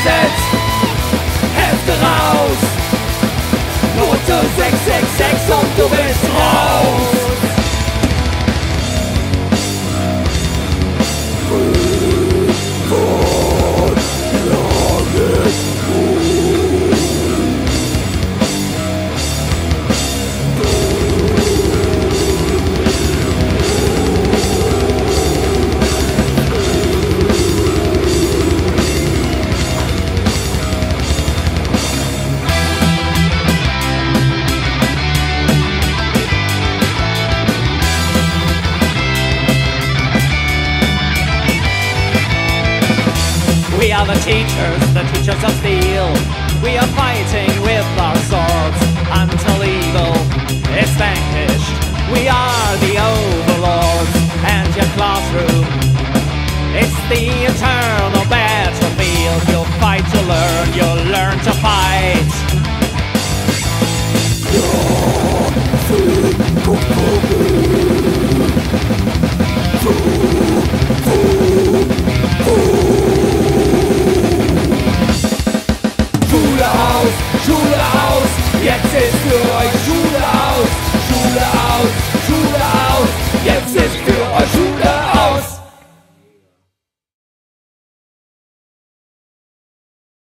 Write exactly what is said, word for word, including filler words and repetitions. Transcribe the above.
gesetzt. Hefte raus. Note sechs sechs sechs und du bist raus. We are the teachers, the teachers of steel. We are fighting with our swords until evil is vanquished. We are the overlords, and your classroom, it's the eternal battlefield. You'll fight to learn, you'll learn to fight. Schule aus, Schule aus, jetzt ist für euch Schule aus, Schule aus, Schule aus, jetzt ist für euch Schule aus.